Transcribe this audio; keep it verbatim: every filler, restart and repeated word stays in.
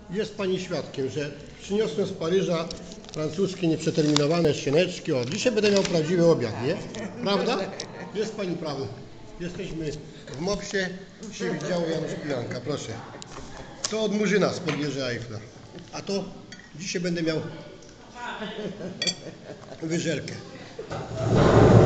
jest Pani świadkiem, że przyniosłem z Paryża francuskie nieprzeterminowane ścianeczki. O, dzisiaj będę miał prawdziwy obiad, nie? Prawda? Jest Pani prawo. Jesteśmy w Mopsie. Dzisiaj widziało Janusz Pijanka, proszę. To od Murzyna z podwieży Eiffla. A to dzisiaj będę miał wyżerkę.